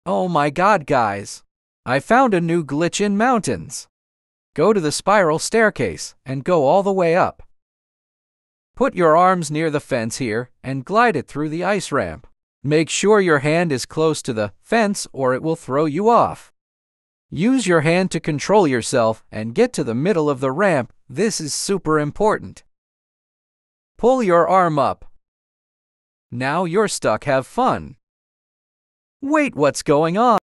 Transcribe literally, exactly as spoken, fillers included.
Oh my god, guys! I found a new glitch in mountains. Go to the spiral staircase and go all the way up. Put your arms near the fence here and glide it through the ice ramp. Make sure your hand is close to the fence or it will throw you off. Use your hand to control yourself and get to the middle of the ramp. This is super important. Pull your arm up. Now you're stuck. Have fun. Wait, what's going on?